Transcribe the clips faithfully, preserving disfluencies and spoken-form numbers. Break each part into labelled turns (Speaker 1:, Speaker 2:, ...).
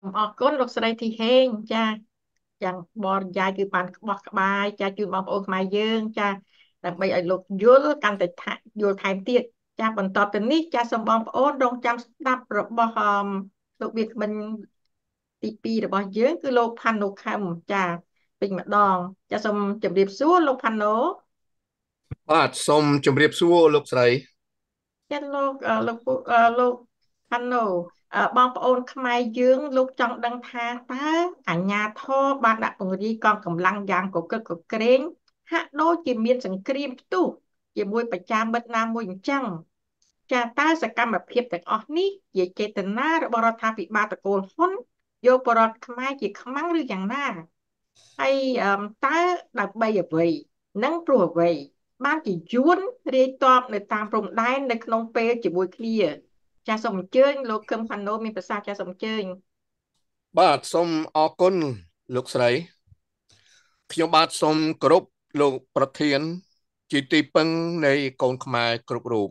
Speaker 1: អរគុណលោកស្រីធីហេងចាយ៉ាងបរិយាយគឺបានក្បោះក្បាយចាជួយបងប្អូនខ្មែរយើងចាដើម្បីឲ្យលោកយល់កាន់តែថាយល់ថែមទៀតចាបន្តទៅនេះចាសូមបងប្អូនរងចាំស្ដាប់របស់អមលោកវាគ្មិនទីពីររបស់យើងគឺលោកផាន់ណូខឹមចាពេញម្ដងចាសូមជម្រាបសួរលោកផាន់ណូ
Speaker 2: បាទសូមជម្រាបសួរលោកស្រី
Speaker 1: ចាលោកអឺលោកពូអឺលោកហាណូអឺបងប្អូនខ្មែរយើងលោកចង់ដឹងថាតើអាជ្ញាធរបានដាក់ពង្រាយកងកម្លាំងយ៉ាងកកិតកក្រែងហាក់ដូចជាមានសង្គ្រាមផ្ទុះជាមួយប្រជាមិត្តណាមួយអញ្ចឹងចាតើសកម្មភាពទាំងអស់នេះជាចេតនារបស់រដ្ឋាភិបាលតកូលហ៊ុនយកបរដ្ឋខ្មែរជាខ្មាំងឬយ៉ាងណាហើយអឺតើដើម្បីអ្វីនិងព្រោះអ្វីបានជាយួនរាយតប់នៅតាមព្រំដែននៅក្នុងពេលជាមួយគ្នាចាសសូមអញ្ជើញលោកកឹមផាណូមានប្រសាសន៍ចាសសូមអញ្ជើញ
Speaker 2: បាទសូមអរគុណលោកស្រីខ្ញុំបាទសូមគោរពលោកប្រធានជាទីពឹងនៃកូនខ្មែរគ្រប់រូប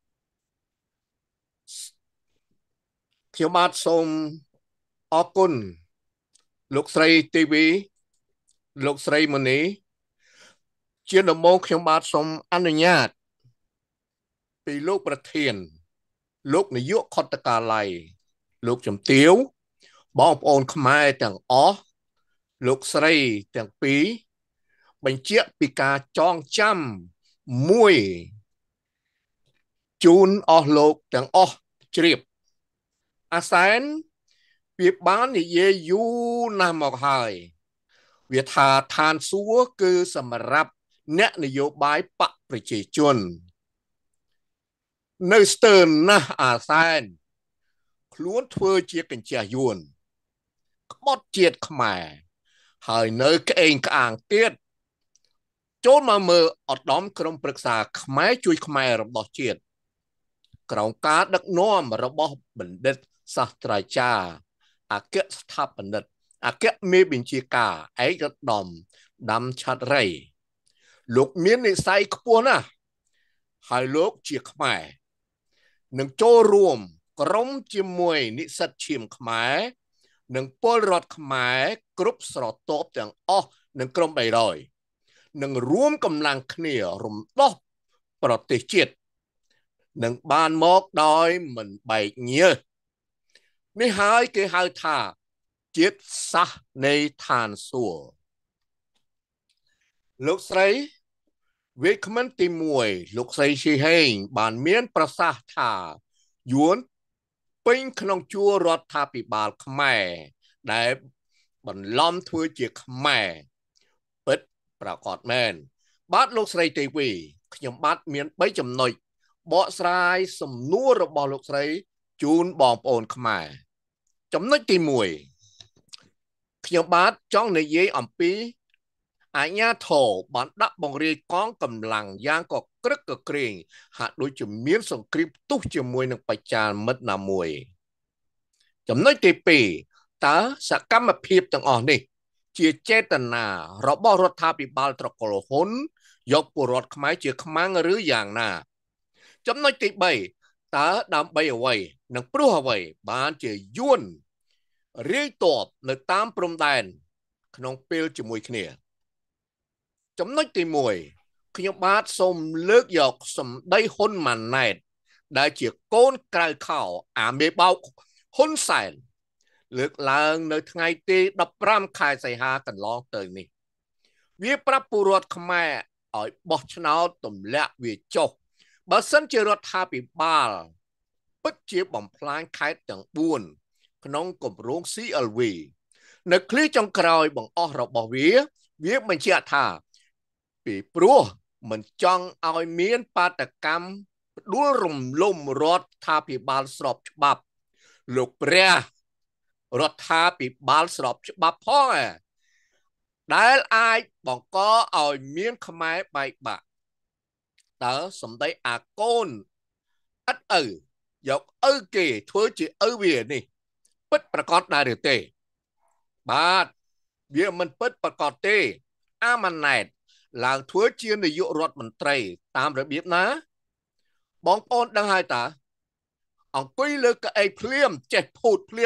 Speaker 2: ខ្ញុំបាទសូមអរគុណលោកស្រីទេវីលោកស្រីមនីជាដំបូងខ្ញុំបាទសូមអនុញ្ញាតពីលោកប្រធានលោកនាយកខុទ្ទកាល័យលោកជំទាវបងប្អូនខ្មែរទាំងអស់លោកស្រីទាំងពីរបញ្ជាក់ពីការចងចាំមួយជូនអស់លោកទាំងអស់ជ្រាបអាសែនវាបាននិយាយយូរណាស់មកហើយវាថាឋានសួគ៌គឺសម្រាប់អ្នកនយោបាយបកប្រជាជននៅស្ទើរណាស់អាសែនខ្លួនធ្វើជាកញ្ចះយួនក្បត់ជាតិខ្មែរហើយនៅក្អេងក្អាងទៀតចូលមកមើលឧត្តមក្រុមប្រឹក្សាខ្មែរជួយខ្មែររបស់ជាតិក្រោមការដឹកនាំរបស់បណ្ឌិតសាស្ត្រាចារ្យអគ្គស្ថាបនិកអគ្គមេបញ្ជាការឯកឧត្តមដាំឆាត់រៃលោកមាននិស្ស័យខ្ពស់ណាស់ហើយលោកជាខ្មែរនឹងចូលរួមក្រុមជាមួយនិស្សិតឈាមខ្មែរនិងពលរដ្ឋខ្មែរគ្រប់ស្រទាប់ទាំងអស់នឹងក្រុមបីរយនឹងរួមកម្លាំងគ្នារំដោះប្រទេសជាតិនឹងបានមកដោយមិនបែកញើសនេះហើយគេហៅថាជាតិសាសន៍នៃឋានសួគ៌លោកស្រីវាគ្មិនទីមួយលោកស្រីឈីហេងបានមានប្រសាសន៍ថាយួនពេញក្នុងជួររដ្ឋាភិបាលខ្មែរដែលបន្លំធ្វើជាខ្មែរពិតប្រកបមែនបាទលោកស្រីទេវីខ្ញុំបាទមានបីចំណុចបកស្រាយសំណួររបស់លោកស្រីជូនបងប្អូនខ្មែរចំណុចទីមួយខ្ញុំបាទចង់និយាយអំពីអាជ្ញាធរបានដាក់បង្រាយកងកម្លាំងយ៉ាងកក្រឹកកក្រែងហាក់ដូចជាមានសង្គ្រាមផ្ទុះជាមួយនឹងប្រជាមិត្តណាមួយចំណុចទីពីរតើសកម្មភាពទាំងអស់នេះជាចេតនារបស់រដ្ឋាភិបាលត្រកូលហ៊ុនយកពលរដ្ឋខ្មែរជាខ្មាំងឬយ៉ាងណាចំណុចទីបីតើដើម្បីអ្វីនិងព្រោះអ្វីបានជាយួនរាយតបនៅតាមព្រំដែនក្នុងពេលជាមួយគ្នាចំណុចទីមួយខ្ញុំបាទសូមលើកយកសម្ដីហ៊ុនម៉ាណែតដែលជាកូនក្រៅខោអាមេបោកហ៊ុនសែនលើកឡើងនៅថ្ងៃទីដប់ប្រាំខែសីហាកន្លងទៅនេះវាប្រាប់ពលរដ្ឋខ្មែរឲ្យបោះឆ្នោតទម្លាក់វាចុះបើសិនជារដ្ឋាភិបាលពិតជាបំផ្លាញខេត្តទាំងបួនក្នុងគម្រោង ซี แอล វី នៅឃ្លាចុងក្រោយបង្អស់របស់វាវាបញ្ជាក់ថាពីព្រោះមិនចង់ឲ្យមានបាតកម្មផ្ដួលរំលំរដ្ឋាភិបាលស្របច្បាប់លោកព្រះរដ្ឋាភិបាលស្របច្បាប់ផងដែលអាចបង្កឲ្យមានខ្មែរបែកបាក់តើសម្ដីអាកូនឥតឪយកឪគេធ្វើជាឪវានេះពិតប្រកបដែរឬទេបាទវាមិនពិតប្រកបទេអាម៉ាណែតឡើងធ្វើជានាយករដ្ឋមន្ត្រីតាមរបៀបណាបងប្អូនដឹងហើយតើអង្គុយលើកៅអីភ្លាមចេះភូតភ្លាម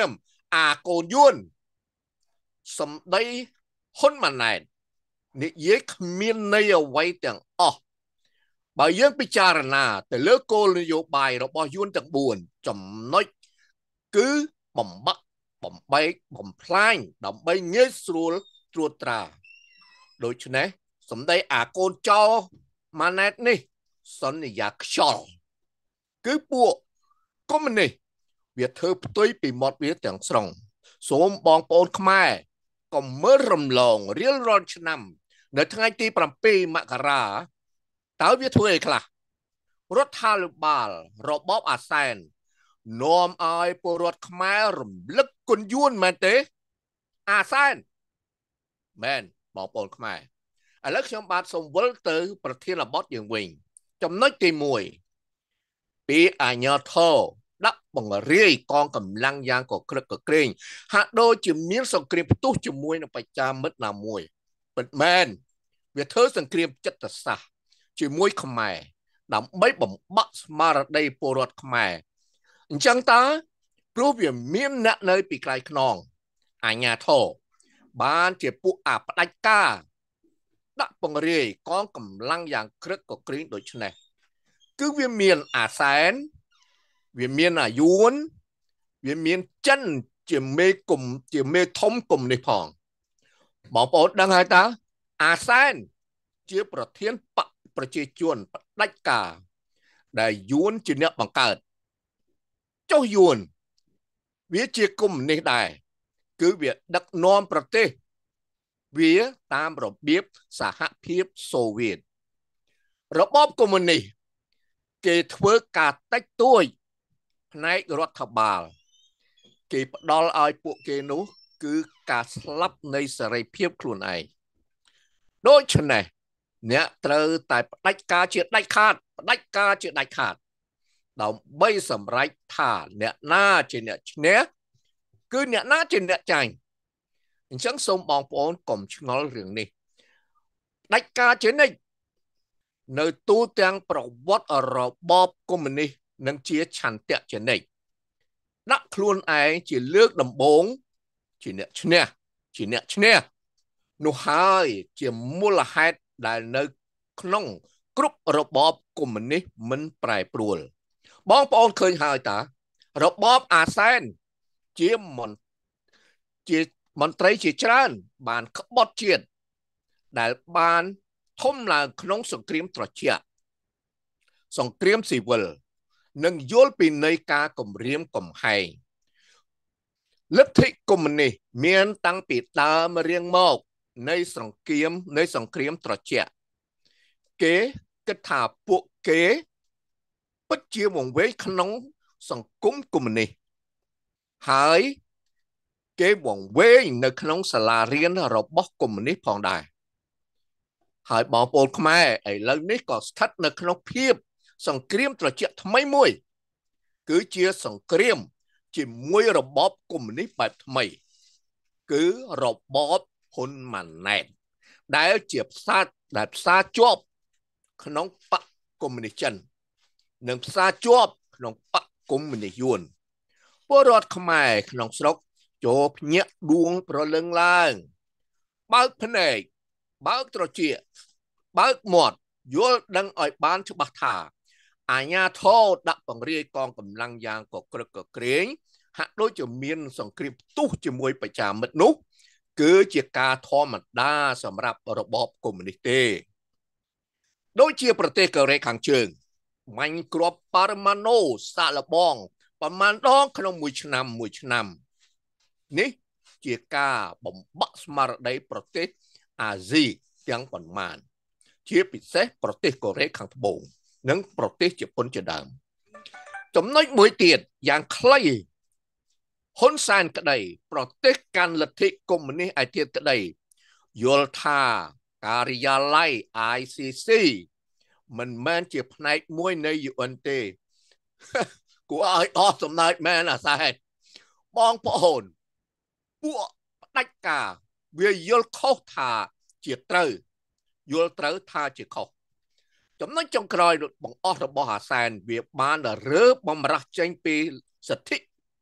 Speaker 2: អាកូនយួនសំដីហ៊ុនម៉ាណែតនិយាយគ្មានន័យអ្វីទាំងអស់បើយើងពិចារណាទៅលើគោលនយោបាយរបស់យួនទាំងបួនចំណុចគឺបំបាក់បំបែកបំផ្លាញដើម្បីងាយស្រួលត្រួតត្រាដូច្នេះសម្ដីអាកូនចោម៉ាណែតនេះសន្យាខ្យល់គឺពួកកុម្មុយនីសវាធ្វើផ្ទុយពីមាត់វាទាំងស្រុងសូមបងប្អូនខ្មែរកុំមើលរំលងរៀលរាល់ឆ្នាំនៅថ្ងៃទីប្រាំពីរមករាតើវាធ្វើអីខ្លះរដ្ឋាភិបាលរបបអាសែននាំឲ្យពលរដ្ឋខ្មែររំលឹកគុណយួនមែនទេអាសែនមែនបងប្អូនខ្មែរឥឡូវខ្ញុំបាទសូមវិលទៅប្រធានបទយើងវិញចំណុចទីមួយពីអាញាធរដាក់បង្រាយកងកម្លាំងយ៉ាងកក្រឹកកក្រែងហាក់ដូចជាមានសង្គ្រាមផ្ទុះជាមួយនឹងប្រជាមិត្តណាមួយពិតមែនវាធ្វើសង្គ្រាមចិត្តសាស្ត្រជាមួយខ្មែរដើម្បីបំបាក់ស្មារតីពលរដ្ឋខ្មែរអញ្ចឹងតើព្រោះវាមានអ្នកនៅពីក្រៅខ្នងអាញាធរបានជាពួកអាផ្ដាច់ការដាក់បង្រាយកងកម្លាំងយ៉ាងក្រឹកកក្រែងដូចនេះគឺវាមានអាសែនវាមានអាយួនវាមានចិនជាមេគុំជាមេធំគុំនេះផងបងប្អូនដឹងហើយតើអាសែនជាប្រធានបកប្រជាជនផ្ដាច់ការដែលយួនជាអ្នកបង្កើតចុះយួនវាជាគុំនេះដែរគឺវាដឹកនាំប្រទេសវាតាមរបៀបសហភាពសូវៀតរបបកុម្មុយនីសគេធ្វើការតិចតួចផ្នែករដ្ឋបាលគេផ្ដល់ឲ្យពួកគេនោះគឺការស្លាប់នៃសេរីភាពខ្លួនឯងដូច្នេះអ្នកត្រូវតែផ្ដាច់ការជាដាច់ខាតផ្ដាច់ការជាដាច់ខាតដើម្បីសម្រេចថាអ្នកណាជាអ្នកឈ្នះគឺអ្នកណាជាអ្នកចាញ់អញ្ចឹងសូមបងប្អូនកុំឆ្ងល់រឿងនេះផ្ដាច់ការជានិច្ចនៅទូទាំងប្រវត្តិរបបកុម្មុយនីសនឹងជាឆន្ទៈជានិច្ចដាក់ខ្លួនឯងជាលើកដំបូងជាអ្នកឈ្នះជាអ្នកឈ្នះនោះហើយជាមូលហេតុដែលនៅក្នុងគ្រប់របបកុម្មុយនីសមិនប្រែប្រួលបងប្អូនឃើញហើយតារបបអាសែនជាមន្ជាមន្ត្រីជាច្រើនបានក្បត់ជាតិដែលបានធំឡើងក្នុងសង្គ្រាមត្រជាក់សង្គ្រាមស៊ីវិលនិងយល់ពីនៃការគំរាមកំហែងលទ្ធិកុម្មុយនីសមានតាំងពីដើមរៀងមកនៃសង្គ្រាមនៃសង្គ្រាមត្រជាក់គេគិតថាពួកគេពិតជាវង្វេងក្នុងសង្គមកុម្មុយនីសហើយគេវង្វេងនៅក្នុងសាលារៀនរបស់កុម្មុយនីសផងដែរហើយបងប្អូនខ្មែរឥឡូវនេះក៏ស្ថិតនៅក្នុងភាពសង្គ្រាមត្រជាក់ថ្មីមួយគឺជាសង្គ្រាមជាមួយរបបកុម្មុយនីសបែបថ្មីគឺរបបហ៊ុនម៉ាណែតដែលជាផ្សារដែលផ្សារជាប់ក្នុងបកកុម្មុយនីសចិននិងផ្សារជាប់ក្នុងបកកុម្មុយនីសយួនពលរដ្ឋខ្មែរក្នុងស្រុកចូលភ្ញាក់ដួងប្រលឹងឡើងបើកភ្នែកបើកត្រចៀកបើកមាត់យល់ដឹងឲ្យបានច្បាស់ថាអាញាធរដាក់បង្រាយកងកម្លាំងយ៉ាងកក្រឹកកក្រែងហាក់ដូចជាមានសង្គ្រាមផ្ទុះជាមួយប្រជាមិត្តនោះគឺជាការធម្មតាសម្រាប់របបកុម្មុយនីសទេដូចជាប្រទេសកូរ៉េខាងជើងបាញ់គ្រាប់ប៉ារ៉ាម៉ាណូសាកល្បងប្រមាណដងក្នុងមួយឆ្នាំមួយឆ្នាំនេះជាការបំបាក់ស្មារតីប្រទេសអាស៊ីទាំងប៉ុន្មានជាពិសេសប្រទេសកូរ៉េខាងត្បូងនិងប្រទេសជប៉ុនជាដើមចំណុចមួយទៀតយ៉ាងខ្លីហ៊ុនសែនក្តីប្រទេសកាន់លទ្ធិកុម្មុយនីសឯទៀតក្តីយល់ថាការិយាល័យ I C C មិនមែនជាផ្នែកមួយនៃ យូ អិន ទេគួរឲ្យអស់សំណើចមែនអាសែនបងប្អូនពួកផ្ដាច់ការវាយល់ខុសថាជាត្រូវយល់ត្រូវថាជាខុសចំណុចចុងក្រោយបង្អស់របស់អាសែនវាបានរើបំរាស់ចេញពីសិទ្ធិ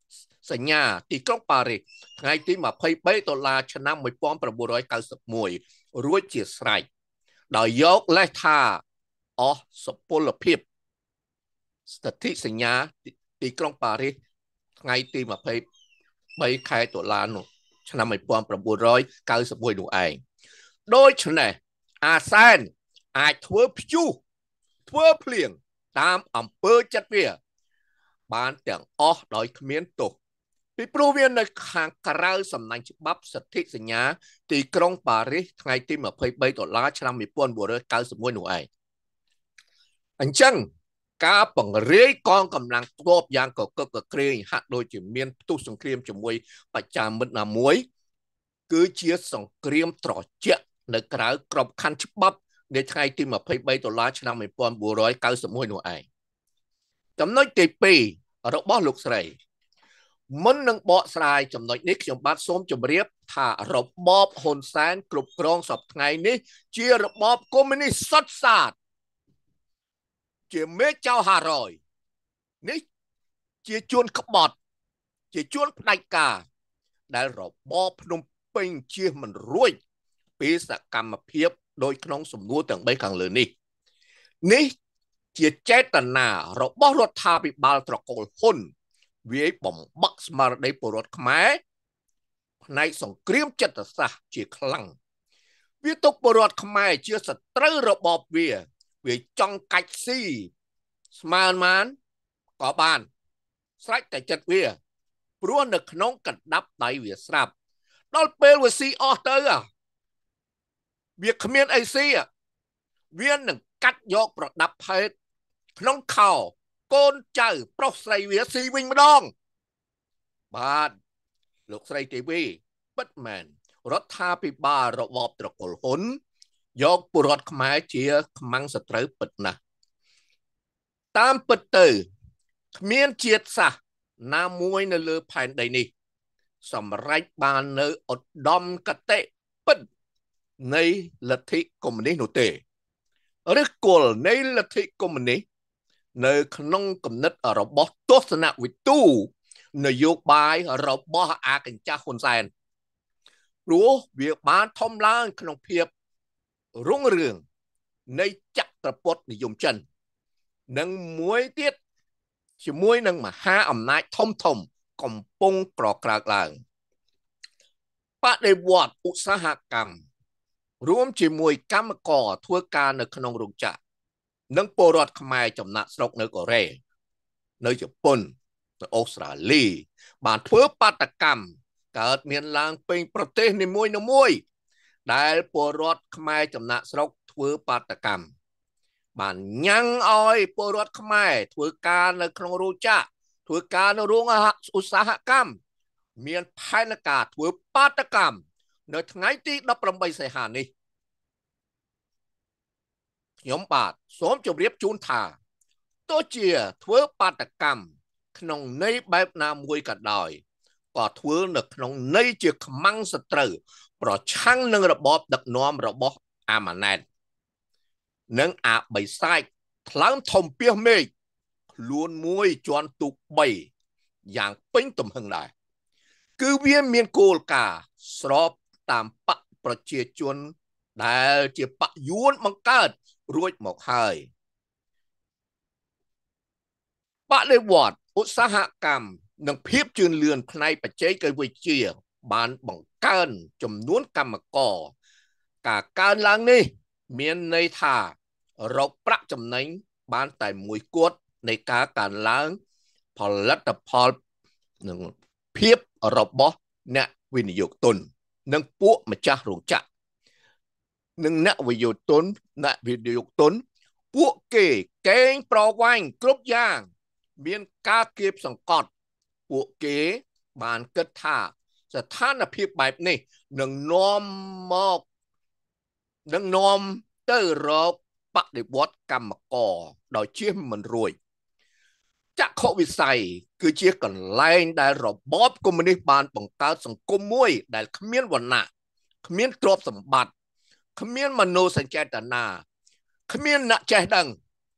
Speaker 2: សញ្ញាទីក្រុងប៉ារីសថ្ងៃទីยี่สิบสามដុល្លារឆ្នាំnineteen ninety-oneរួចជាស្រេចដោយយកលេសថាអស់សុពលភាពស្ថិតិសញ្ញាទីក្រុងប៉ារីសថ្ងៃទីยี่สิบสามខែតុលានោះឆ្នាំnineteen ninety-oneនោះឯងដូច្នេះអាសែនអាចធ្វើព្យុះធ្វើភ្លៀងតាមអំពើចិត្តវាបានទាំងអស់ដោយគ្មានទោសពីព្រោះវានៅខាងក្រៅសំណាញ់ច្បាប់សន្ធិសញ្ញាទីក្រុងប៉ារីសថ្ងៃទីยี่สิบสามដុល្លារឆ្នាំnineteen ninety-oneនោះឯងអញ្ចឹងការបង្រាយកងកម្លាំងទ័ពយ៉ាងកកឹកកក្រែងហាក់ដូចជាមានផ្ទុះសង្គ្រាមជាមួយប្រជាមិត្តណាមួយគឺជាសង្គ្រាមត្រជាក់នៅក្រៅក្របខ័ណ្ឌច្បាប់នៅថ្ងៃទីยี่สิบสามដុល្លារឆ្នាំnineteen ninety-oneនោះឯងចំណុចទីពីររបស់លោកស្រីមុននឹងបកស្រាយចំណុចនេះខ្ញុំបាទសូមជម្រាបថារបបហ៊ុនសែនគ្រប់គ្រងសពថ្ងៃនេះជារបបកុម្មុយនីសសុទ្ធសាធជាមេចៅហារយនេះជាជួនក្បត់ជាជួនផ្ដាច់ការដែលរបបភ្នំពេញជៀសមិនរួចពីសកម្មភាពដោយក្នុងសំណួរទាំងបីខាងលើនេះនេះជាចេតនារបស់រដ្ឋាភិបាលត្រកូលហ៊ុនវាយបំបាក់ស្មារតីពលរដ្ឋខ្មែរផ្នែកសង្គ្រាមចិត្តសាស្ត្រជាខ្លាំងវាទុកពលរដ្ឋខ្មែរជាសត្រូវរបបវាវាចង់កាច់ស៊ីស្មើបានក៏បានស្រេចតែចិត្តវាព្រោះនៅក្នុងកណ្ដាប់ដៃវាស្រាប់ដល់ពេលវាស៊ីអស់ទៅវាគ្មានអីស៊ីវានឹងកាត់យកប្រដាប់ផែតក្នុងខោកូនចៅប្រុសស្រីវាស៊ីវិញម្ដងបាទលោកស្រីទេវីពិតមែនរដ្ឋាភិបាលរបបត្រកូលហ៊ុនយកពលរដ្ឋខ្មែរជាខ្មាំងសត្រូវពិតណាស់តាមពិតទៅគ្មានជាតិសាសន៍ណាមួយនៅលើផែនដីនេះសម្រេចបាននៅឧត្តមគតិពិតនៃលទ្ធិកុម្មុយនីសនោះទេឬគល់នៃលទ្ធិកុម្មុយនីសនៅក្នុងគំនិតរបស់ទស្សនវិទូនយោបាយរបស់អាកញ្ចាស់ហ៊ុនសែនព្រោះវាបានធំឡើងក្នុងភាពរុងរឿងនៃចក្រពត្តិនិយមចិននិងមួយទៀតជាមួយនឹងមហាអំណាចធំធំកំពុងក្រក្រើកឡើងបដិវត្តឧស្សាហកម្មរួមជាមួយកម្មករធ្វើការនៅក្នុងរោងចក្រនិងពលរដ្ឋខ្មែរចំណាក់ស្រុកនៅកូរ៉េនៅជប៉ុននៅអូស្ត្រាលីបានធ្វើបាតកម្មកើតមានឡើងពេញប្រទេសនីមួយៗដែលពលរដ្ឋខ្មែរចំណាក់ស្រុកធ្វើបាតកម្មបានញ៉ាំងឲ្យពលរដ្ឋខ្មែរធ្វើការនៅក្នុងរោងចក្រធ្វើការនៅរោងឧស្សាហកម្មមានផែនការធ្វើបាតកម្មនៅថ្ងៃទីដប់ប្រាំបីសីហានេះខ្ញុំបាទសូមជម្រាបជូនថាទោះជាធ្វើបាតកម្មក្នុងន័យបែបណាមួយក៏ដោយក៏ធ្វើនៅក្នុងន័យជាខ្មាំងសត្រូវប្រឆាំងនឹងរបបដឹកនាំរបស់អាម៉ាណែតនិងអាបិសាចថ្លើមធំពីសមេឃខ្លួនមួយជាន់ទូកបីយ៉ាងពេញទំហឹងដែរគឺវាមានគោលការណ៍ស្របតាមបកប្រជាជនដែលជាបកយួនបង្កើតរួចមកហើយបដិវត្តឧស្សាហកម្មនិងភាពជឿនលឿនផ្នែកបច្ចេកវិទ្យាបានបង្កើនចំនួនកម្មករការកើនឡើងនេះមានន័យថារកប្រាក់ចំណេញបានតែមួយគត់នៃការកើនឡើងផលិតផលនិងភាពរបស់អ្នកវិនិយោគទុននិងពួកម្ចាស់រោងចក្រនិងអ្នកវិនិយោគទុនអ្នកវិនិយោគទុនពួកគេកេងប្រវ័ញ្ចគ្រប់យ៉ាងមានការគៀបសង្កត់ពួកគេបានគិតថាស្ថានភាពបែបនេះនឹងនាំមកនឹងនាំទៅរកបដិវត្តកម្មករដោយជៀសមិនរួចចក្ខុវិស័យគឺជាកន្លែងដែលរបបកុម្មុយនីសបានបង្កើតសង្គមមួយដែលគ្មានវណ្ណៈគ្មានទ្រព្យសម្បត្តិគ្មានមនោសញ្ចេតនាគ្មានអ្នកចេះដឹង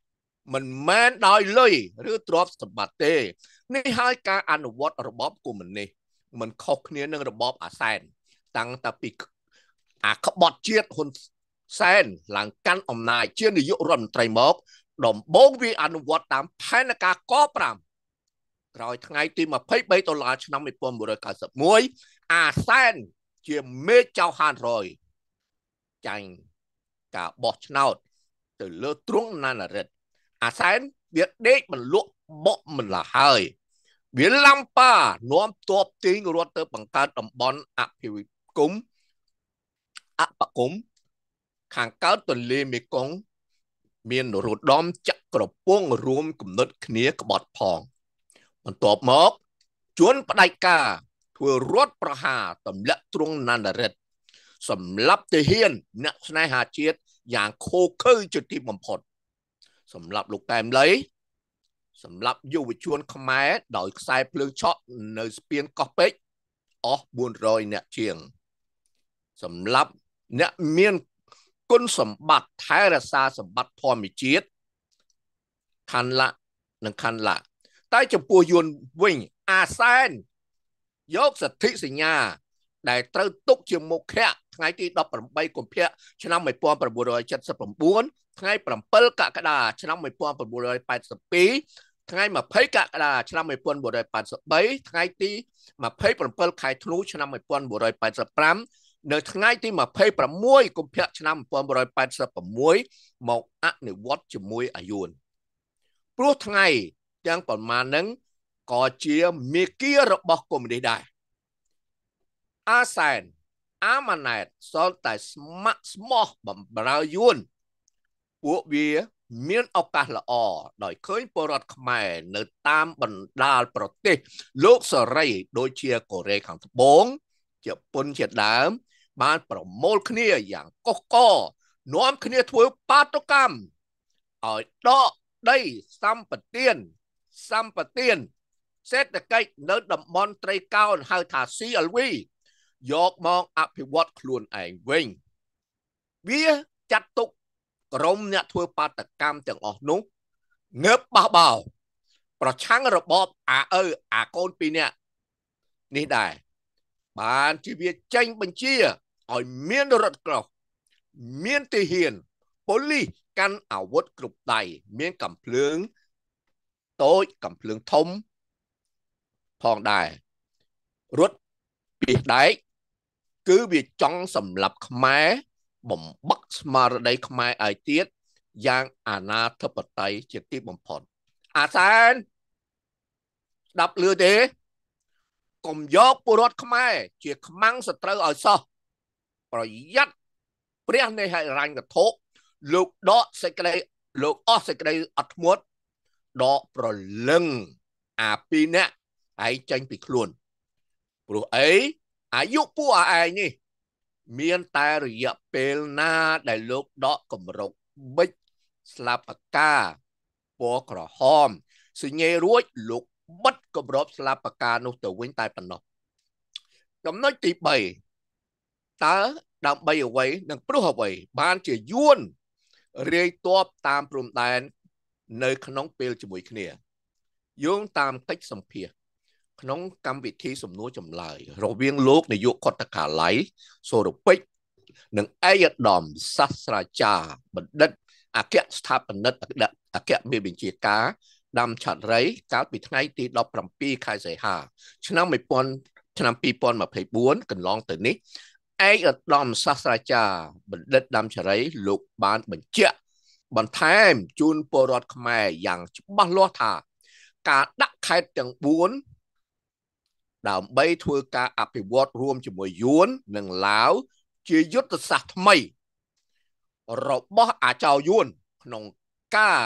Speaker 2: មិនមែនដោយលុយឬទ្រព្យសម្បត្តិទេនេះហើយការអនុវត្តរបបកុម្មុយនីសមិនខុសគ្នានឹងរបបអាសែនតាំងតែពីអាក្បត់ជាតិហ៊ុនសែនឡើងកាន់អំណាចជានាយករដ្ឋមន្ត្រីមកដំបូងវាអនុវត្តតាមផែនការកប្រាំក្រោយថ្ងៃទីម្ភៃបីដុល្លារឆ្នាំmột nghìn chín trăm chín mươi mốtអាសែនជាមេចៅហានរយចាញ់ការបោះឆ្នោតទៅលើទ្រង់ណានរិទ្ធអាសែនវាដេកមិនលក់បកមិនឡាហើយវាឡំប៉ានាំទ័ពទីងរត់ទៅបង្កើតតំបន់អភិវគមអបគមខាងកើតទន្លេមេគង្គមានរដមចក្រពងរួមគំនិតគ្នាក្បត់ផងបន្ទាប់មកជួនផ្ដាច់ការធ្វើរដ្ឋប្រហារទម្លាក់ទ្រង់ណានរិទ្ធសម្រាប់ទាហានអ្នកស្នេហាជាតិយ៉ាងខូខើជាទីបំផុតសម្រាប់លោកកែមលីសម្រាប់យុវជនខ្មែរដោយខ្សែភ្លើងឆក់នៅស្ពានកោះពេជ្រអស់បួនរយអ្នកជាងសម្រាប់អ្នកមានគុណសម្បត្តិថែរក្សាសម្បត្តិធម្មជាតិខណ្ឌលៈនិងខណ្ឌលៈតែចំពោះយួនវិញអាសែនយកសន្ធិសញ្ញាដែលត្រូវទុកជាមុខៈថ្ងៃទីដប់ប្រាំបីកុម្ភៈឆ្នាំmột nghìn chín trăm bảy mươi chínថ្ងៃប្រាំពិលកក្កដាឆ្នាំmột nghìn chín trăm tám mươi haiថ្ងៃម្ភៃកក្កដាឆ្នាំmột nghìn chín trăm tám mươi baថ្ងៃទីម្ភៃប្រាំខែធ្នូឆ្នាំmột nghìn chín trăm tám mươi lămនៅថ្ងៃទីម្ភៃប្រាំមួយកុម្ភៈឆ្នាំmột nghìn chín trăm tám mươi sáuមកអនុវត្តជាមួយអាយួនព្រោះថ្ងៃទាំងប៉ុន្មានហ្នឹងក៏ជាមេគារបស់កុម្មុយនីសដែរអាសែនអាម៉ាណែតសល់តែស្ម័គ្រស្មោះបំរើយួនពួកវាមានឱកាសល្អដោយឃើញពលរដ្ឋខ្មែរនៅតាមបណ្ដាលប្រទេសលោកសេរីដូចជាកូរ៉េខាងត្បូងជប៉ុនជាដើមបានប្រមូលគ្នាយ៉ាងកុះករនាំគ្នាធ្វើបាតុកម្មឲ្យដកដីសម្បទានសម្បទានសេដ្ឋកិច្ចនៅតំបន់ត្រីកោណហៅថា ซี แอล วี យកមកអភិវឌ្ឍខ្លួនឯងវិញវាចាត់ទុកក្រុមអ្នកធ្វើបាតកម្មទាំងអស់នោះងើបបះបោប្រឆាំងរបបអាអើអាកូនពីរនាក់នេះដែរបានជាវាចេញបញ្ជាឲ្យមានរថក្រោះមានទាហានប៉ូលីសកាន់អាវុធគ្រប់ដៃមានកាំភ្លើងតូចកាំភ្លើងធំផងដែររត់ពីដែកគឺវាចង់សម្លាប់ខ្មែរបំបកស្មារតីខ្មែរឲ្យទៀតយ៉ាងអនាធិបតេយ្យជាទីបំផុតអាសែនស្ដាប់ឮទេកុំយកពលរដ្ឋខ្មែរជាខ្មាំងសត្រូវឲ្យសោះប្រយ័ត្នព្រះនៃហិរញ្ញវត្ថុលោកដកសេចក្តីលោកអស់សេចក្តីអត់ធ្មត់ដកប្រលឹងអាពីរនាក់ឯងចេញពីខ្លួនព្រោះអីអាយុពួកឯងនេះមានតែរយៈពេលណាដែលលោកដកកម្រុកបិចស្លាបផ្កាពណ៌ក្រហមសញ្ញេរួចលោកបិទកម្របស្លាបផ្កានោះទៅវិញតែប៉ុណ្ណោះចំណុចទីបីតើដើម្បីអ្វីនិងព្រោះអ្វីបានជាយួនរាយទ័ពតាមព្រំដែននៅក្នុងពេលជាមួយគ្នាយោងតាមកិច្ចសម្ភាសន៍ក្នុងកម្មវិធីសំណួរចម្លើយរវាងលោកនាយកខុទ្ទកាល័យសូរពេជ្រនិងឯកឧត្តមសាស្ត្រាចារ្យបណ្ឌិតអគ្គស្ថាបនិកអគ្គមេបញ្ជាការដាំឆាត់រៃកាលពីថ្ងៃទីដប់ប្រាំពីរខែសីហាឆ្នាំmột nghìnឆ្នាំពីរពាន់ម្ភៃបួនកន្លងទៅនេះឯកឧត្តមសាស្ត្រាចារ្យបណ្ឌិតដាំឆារៃលោកបានបញ្ជាក់បន្ថែមជូនពលរដ្ឋខ្មែរយ៉ាងច្បាស់លាស់ថាការដាក់ខេត្តទាំងបួនដើម្បីធ្វើការអភិវឌ្ឍរួមជាមួយយួននិងឡាវជាយុទ្ធសាស្ត្រថ្មីរបស់អាចៅយួនក្នុងការ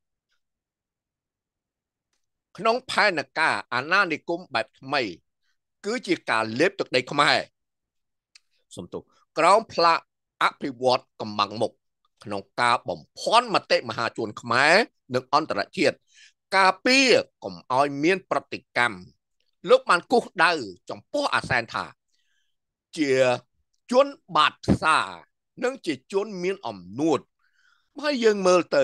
Speaker 2: ក្នុងផែនការអាណានិគមបែបថ្មីគឺជាការលេបទឹកដីខ្មែរសំទោសក្រោមផ្លាកអភិវឌ្ឍកម្បាំងមុខក្នុងការបំភាន់មតិមហាជនខ្មែរនិងអន្តរជាតិការពារកុំឲ្យមានប្រតិកម្មលោកបានគូសដៅចំពោះអាសែនថាជាជនបាតផ្សារនិងជាជនមានអំនួតហើយយើងមើលទៅ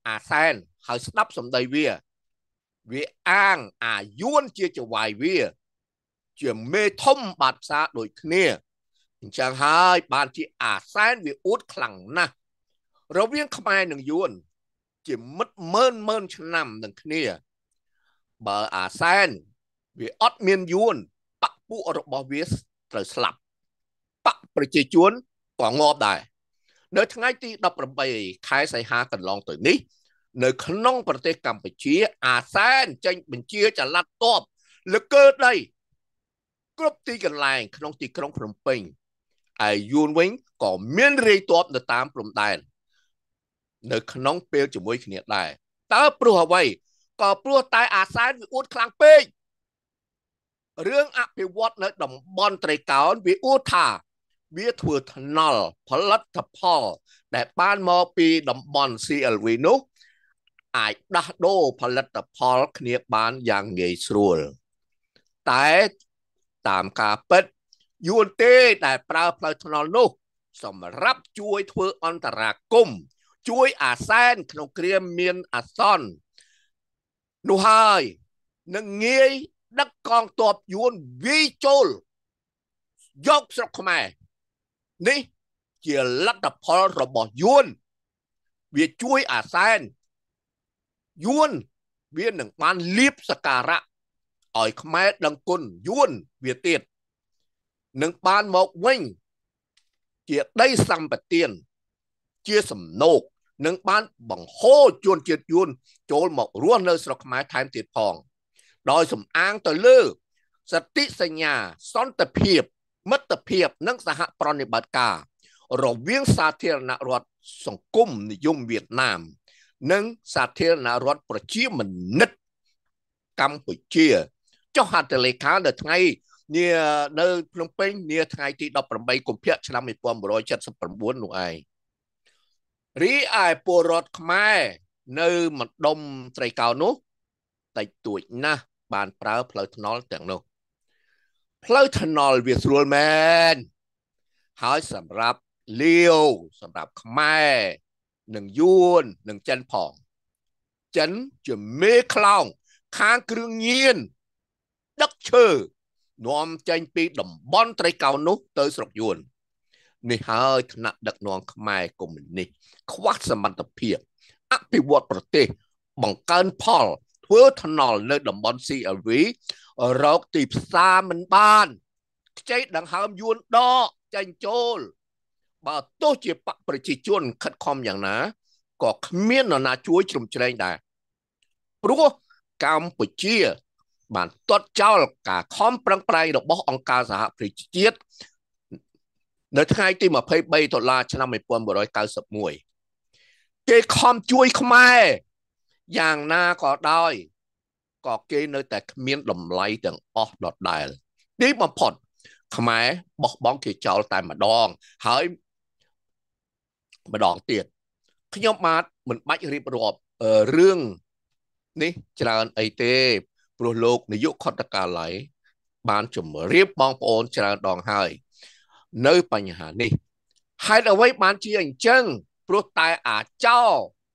Speaker 2: អាសែនហើយស្ដាប់សម្ដីវាវាអាងអាយួនជាចវាយវាជាមេធំបាត់ផ្សារដូចគ្នាអញ្ចឹងហើយបានជាអាសែនវាអួតខ្លាំងណាស់រវាងខ្មែរនិងយួនជាមិត្តម៉ឺនម៉ឺនឆ្នាំនឹងគ្នាបើអាសែនវាអត់មានយួនបកពួករបស់វាត្រូវស្លាប់បកប្រជាជនក៏ងាប់ដែរនៅថ្ងៃទីដប់ប្រាំបីខែសីហាកន្លងទៅនេះនៅក្នុងប្រទេសកម្ពុជាអាសែនចេញបញ្ជាចល័តទ័ពលើកើដីគ្រប់ទីកន្លែងក្នុងទីក្រុងភ្នំពេញហើយយួនវិញក៏មានរាយទ័ពនៅតាមព្រំដែននៅក្នុងពេលជាមួយគ្នាដែរតើព្រោះអ្វីក៏ព្រោះតែអាសែនវាអួតខ្លាំងពេករឿងអភិវឌ្ឍនៅតំបន់ត្រីកោណវាអួតថាវាធ្វើថ្នល់ផលិតផលដែលបានមកពីតំបន់ ซี แอล วี នោះអាចដោះដូរផលិតផលគ្នាបានយ៉ាងងាយស្រួលតែតាមការពិតយួនទេដែលប្រើផ្លូវថ្នល់នោះសម្រាប់ជួយធ្វើអន្តរាគមន៍ជួយអាសែនក្នុងគ្រាមានអាសន្ននោះហើយនឹងងាយដឹកកងទ័ពយួនវាយចូលយកស្រុកខ្មែរនេះជាលទ្ធផលរបស់យួនវាជួយអាសែនយួនវានឹងបានលៀបសការៈឲ្យខ្មែរដឹងគុណយួនវាទៀតនឹងបានមកវិញជាដីសម្បទានជាសំណោកនឹងបានបង្ហូរជនជាតិយួនចូលមករស់នៅស្រុកខ្មែរថែមទៀតផងដោយសំអាងទៅលើសន្ធិសញ្ញាសន្តិភាពមិត្តភាពនិងសហប្រតិបត្តិការរវាងសាធារណរដ្ឋសង្គមនិយមវៀតណាមនិងសាធារណរដ្ឋប្រជាមានិតកម្ពុជាចុះហត្ថលេខានៅថ្ងៃនានៅភ្នំពេញនាថ្ងៃទីដប់ប្រាំបីកុម្ភៈឆ្នាំmột nghìn chín trăm七十九នោះឯងរីឯពលរដ្ឋខ្មែរនៅម្ដុំត្រីកោណនោះតិចតួចណាស់បានប្រើផ្លូវថ្នល់ទាំងនោះផ្លូវថ្នល់វាស្រួលមែនហើយសម្រាប់លាវសម្រាប់ខ្មែរនិងយួននិងចិនផងចិនជាមេខ្លោងខាងគ្រឿងញៀនដឹកឈើនាំចេញពីតំបន់ត្រីកោណនោះទៅស្រុកយួននេះហើយថ្នាក់ដឹកនាំខ្មែរកុម្មុយនីសខ្វះសមត្ថភាពអភិវឌ្ឍប្រទេសបង្កើនផលធ្វើថ្នល់នៅតំបន់ ซี แอล วี រកទីផ្សារមិនបានខ្ចីដង្ហើមយួនដកចេញចូលបើទោះជាបកប្រជាជនខិតខំយ៉ាងណាក៏គ្មាននរណាជួយជ្រោមជ្រែងដែរព្រោះកម្ពុជាបានទាត់ចោលការខំប្រឹងប្រែងរបស់អង្គការសហប្រជាជាតិនៅថ្ងៃទីម្ភៃបីដុល្លារឆ្នាំmột nghìn chín trăm chín mươi mốtគេខំជួយខ្មែរយ៉ាងណាក៏ដោយក៏គេនៅតែគ្មានតម្លៃទាំងអស់ដដែលទីបំផុតខ្មែរបោះបង់គេចោលតែម្ដងហើយម្ដងទៀតខ្ញុំបាទមិនបាច់រៀបរាប់រឿងនេះច្រើនអីទេព្រោះលោកនាយកខុទ្ទកាល័យបានជម្រាបបងប្អូនច្រើនដងហើយនៅបញ្ហានេះហេតុអ្វីបានជាអញ្ចឹងព្រោះតែអាចោ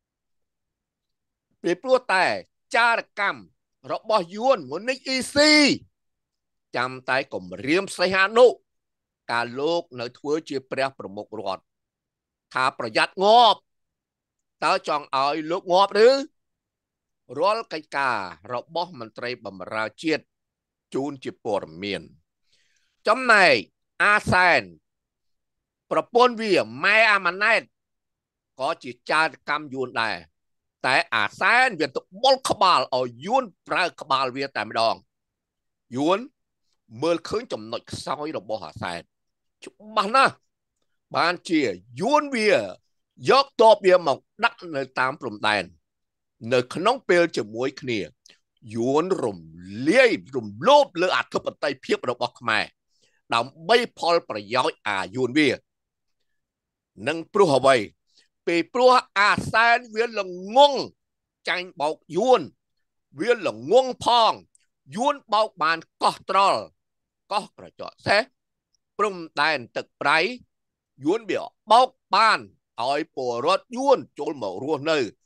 Speaker 2: ពីព្រោះតែចារកម្មរបស់យួនមុនិចអ៊ីស៊ីចាំតែគម្រាមសីហនុការលោកនៅធ្វើជាព្រះប្រមុខរដ្ឋថាប្រយ័ត្នងាប់តើចង់ឲ្យលោកងាប់ឬរាល់កិច្ចការរបស់មន្ត្រីបម្រើជាតិជូនជាព័ត៌មានចំណែកអាសែនប្រពន្ធវាម៉ែអាម៉ាណែតក៏ជាចារកម្មយួនដែរតែអាសែនវាទៅបុលក្បាលឲ្យយួនប្រើក្បាលវាតែម្ដងយួនមើលឃើញចំណុចខ្សោយរបស់អាសែនច្បាស់ណាស់បានជាយួនវាយកតបវាមកដាក់នៅតាមព្រំដែននៅក្នុងពេលជាមួយគ្នាយួនរំលាយរំលោភលើអធិបតេយ្យភាពរបស់ខ្មែរដើម្បីផលប្រយោជន៍អាយួនវានឹងព្រោះអ្វីពីព្រោះអាសែនវាល្ងងចាញ់បោកយួនវាល្ងងផងយួនបោកបានកោះត្រល់កោះក្រចកសេះព្រំដែនទឹកប្រៃយួនវាបោកបានឲ្យពលរដ្ឋយួនចូលមករស់នៅ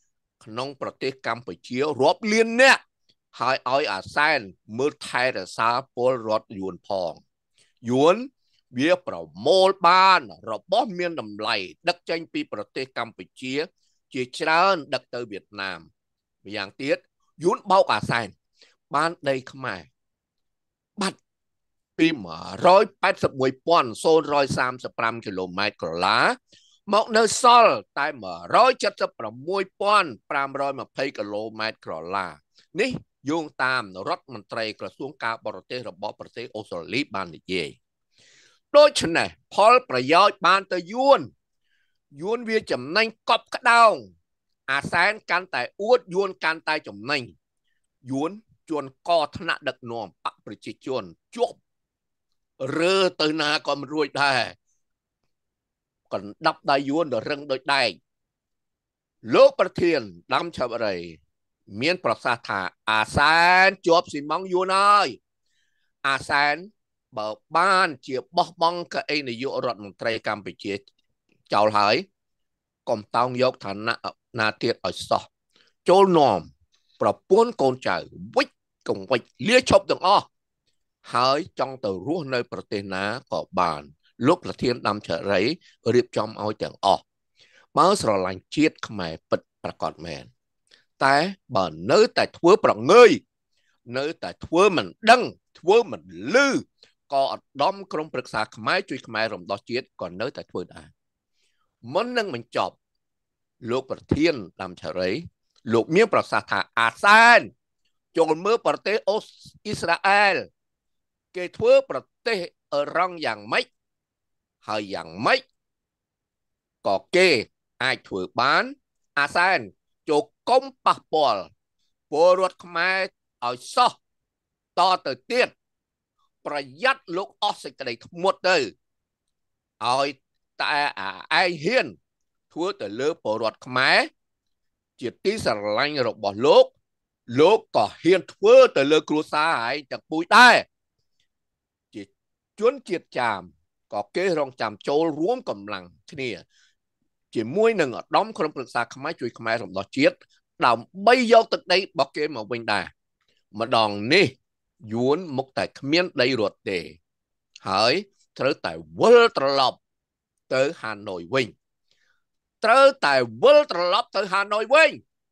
Speaker 2: ក្នុងប្រទេសកម្ពុជារាប់លានអ្នកហើយឲ្យអាសែនមើលថែរក្សាពលរដ្ឋយួនផងយួនវាប្រមូលបានរបស់មានតម្លៃដឹកចេញពីប្រទេសកម្ពុជាជាច្រើនដឹកទៅវៀតណាមម្យ៉ាងទៀតយួនបោកអាសែនបានដីខ្មែរបាត់ពីមួយរយแปดสิบเอ็ดพันศูนย์สามสิบห้าគីឡូម៉ែត្រក្រឡាមកនៅសល់តែមួយរយเจ็ดสิบหกพันห้าร้อยยี่สิบគីឡូម៉ែត្រក្រឡានេះយោងតាមរដ្ឋមន្ត្រីក្រសួងការបរទេសរបស់ប្រទេសអូស្ត្រាលីបាននិយាយដូច្នេះផលប្រយោជន៍បានទៅយួនយួនវាចំណេញកប់ក្តោងអាសែនកាន់តែអួតយួនកាន់តែចំណេញយួនជួនកថ្នាក់ដឹកនាំបកប្រជាជនជាប់រើទៅណាក៏មិនរួចដែរកណ្ដាប់ដៃយួនរឹងដូចដែកលោកប្រធានដាំឆាប់រៃមានប្រសាសន៍ថាអាសែនជាប់ស៊ីម៉ង់យួនហើយអាសែនបើបានជាបោះបង់កៅអីនាយករដ្ឋមន្ត្រីកម្ពុជាចោលហើយកុំតោងយកឋានៈណាទៀតឲ្យសោះចូលនាំប្រពន្ធកូនចៅវិចកង្វិចលាឈប់ទាំងអស់ហើយចង់ទៅរស់នៅប្រទេសណាក៏បានលោកប្រធានដាំឆរីរៀបចំឲ្យទាំងអស់បើស្រឡាញ់ជាតិខ្មែរពិតប្រាកដមែនតែបើនៅតែធ្វើប្រងើយនៅតែធ្វើមិនដឹងធ្វើមិនឮក៏ឧត្តមក្រុមប្រឹក្សាខ្មែរជួយខ្មែររំដោះជាតិក៏នៅតែធ្វើដែរមុននឹងបញ្ចប់លោកប្រធានដាំឆរីលោកមានប្រសាសន៍ថាអាសែនចូលមើលប្រទេសអូអ៊ីស្រាអែលគេធ្វើប្រទេសអឺរ៉ង់យ៉ាងម៉េចហើយយ៉ាងម៉េចក៏គេអាចធ្វើបានអាសែនចូលកុំប៉ះពាល់ពលរដ្ឋខ្មែរឲ្យសោះតទៅទៀតប្រយ័ត្នលោកអស់សេចក្តីធ្មត់ទៅឲ្យតែអាឯងហ៊ានធ្វើទៅលើពលរដ្ឋខ្មែរជាទីស្រឡាញ់របស់លោកលោកក៏ហ៊ានធ្វើទៅលើគ្រួសារឯងទាំងពួយដែរជាជនជាតិចាមក៏គេរងចាំចូលរួមកម្លាំងគ្នាជាមួយនឹងឧត្តមក្រុមប្រឹក្សាខ្មែរជួយខ្មែររំដោះជាតិដើម្បីយកទឹកដីរបស់គេមកវិញដែរម្ដងនេះយួនមុខតែគ្មានដីរត់ទេហើយត្រូវតែវិលត្រឡប់ទៅហាណូយវិញត្រូវតែវិលត្រឡប់ទៅហាណូយវិញ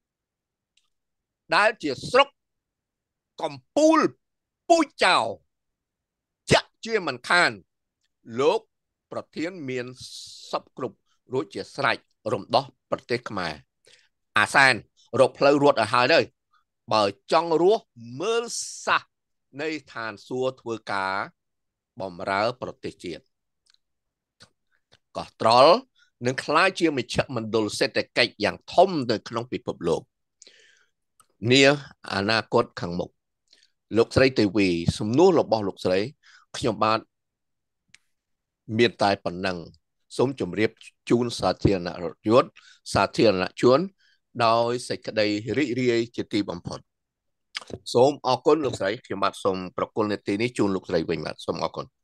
Speaker 2: ដែលជាស្រុកកំពូលពូជចៅចាក់ជាមិនខានលោកប្រធានមានសពគ្រប់រួចជាស្រេចរំដោះប្រទេសខ្មែរអាសែនរកផ្លូវរត់ឲ្យហើយទៅបើចង់រស់មើលសះនៃឋានសួគ៌ធ្វើការបំរើប្រទេសជាតិកោះត្រល់នឹងក្លាយជាមជ្ឈមណ្ឌលសេដ្ឋកិច្ចយ៉ាងធំនៅក្នុងពិភពលោកនាអនាគតខាងមុខលោកស្រីទេវីសំណួររបស់លោកស្រីខ្ញុំបាទមានតែប៉ុណ្ណឹងសូមជម្រាបជូនសាធារណជនសាធារណជនដោយសេចក្តីរីករាយជាទីបំផុតសូមអរគុណលោកស្រីខ្ញុំបាទសូមប្រគល់នាទីនេះជូនលោកស្រីវិញបាទសូមអរគុណ